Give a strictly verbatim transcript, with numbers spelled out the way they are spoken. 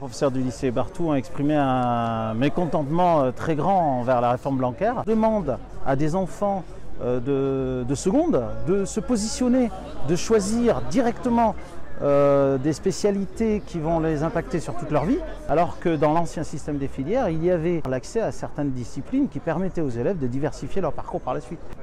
professeurs du lycée Barthou ont exprimé un mécontentement très grand envers la réforme Blanquer. On demande à des enfants de, de seconde de se positionner, de choisir directement euh, des spécialités qui vont les impacter sur toute leur vie, alors que dans l'ancien système des filières, il y avait l'accès à certaines disciplines qui permettaient aux élèves de diversifier leur parcours par la suite.